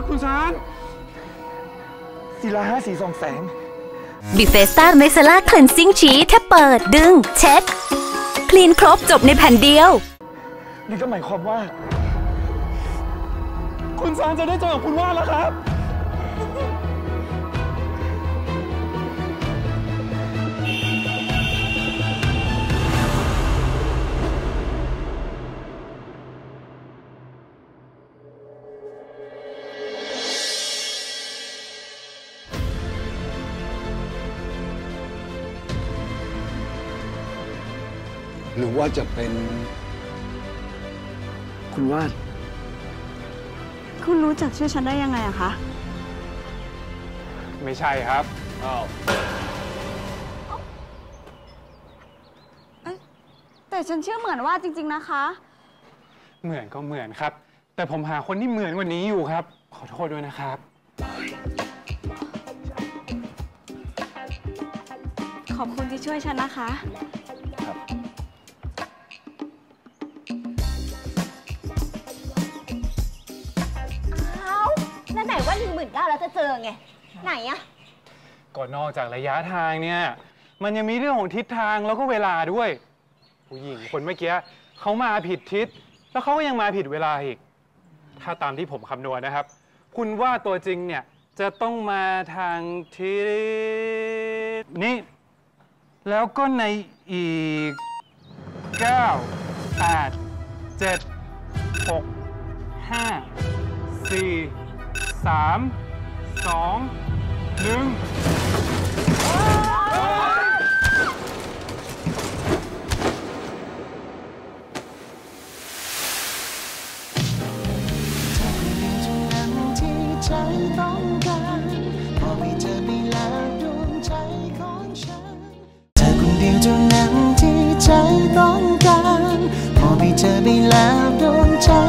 คุณซานศิลา5 สีส่องแสงบิเฟสตาเมซาล่าคลีนซิ่งชีแค่เปิดดึงเช็ดคลีนครบจบในแผ่นเดียวนี่ก็หมายความว่าคุณซานจะได้เจอกับคุณว่าแล้วครับหรือว่าจะเป็นคุณวาดคุณรู้จักชื่อฉันได้ยังไงอะคะไม่ใช่ครับแต่ฉันเชื่อเหมือนว่าจริงๆนะคะเหมือนก็เหมือนครับแต่ผมหาคนที่เหมือนกว่านี้อยู่ครับขอโทษด้วยนะครับขอบคุณที่ช่วยฉันนะคะครับนั่นไหนว่า19,000แล้วจะเจอไงไหนอะก็นอกจากระยะทางเนี่ยมันยังมีเรื่องของทิศทางแล้วก็เวลาด้วยผู้หญิงคนเมื่อกี้เขามาผิดทิศแล้วเขาก็ยังมาผิดเวลาอีกถ้าตามที่ผมคำนวณนะครับคุณว่าตัวจริงเนี่ยจะต้องมาทางทิศนี้แล้วก็ในอีก9 8 7 6 5 4 3 2 1 ใจต้องการพอมีเธอไปแล้วดวงใจของฉันเธอคนเดียวเท่านั้นที่ใจต้องการพอมีเธอไปแล้วดวงใจ